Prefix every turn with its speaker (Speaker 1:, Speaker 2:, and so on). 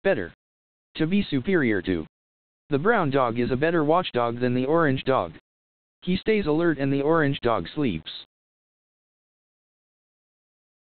Speaker 1: Better. To be superior to. The brown dog is a better watchdog than the orange dog. He stays alert and the orange dog sleeps.